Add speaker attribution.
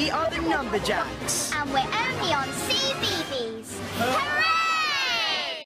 Speaker 1: We are the Numberjacks.
Speaker 2: And we're only on